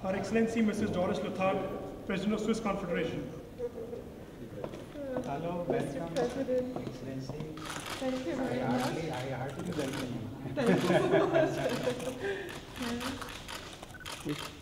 Her Excellency Mrs. Doris Leuthard, President of Swiss Confederation. Hello, Mr. welcome, President. Excellency. Thank you very much. I heartily welcome you. Thank you so much.